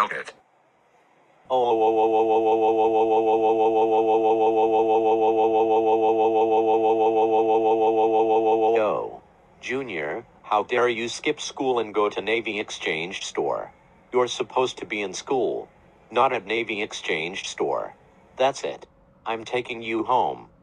Doubt it. Yo, Junior, how dare you skip school and go to Navy Exchange Store? You're supposed to be in school, not at Navy Exchange Store. That's it. I'm taking you home.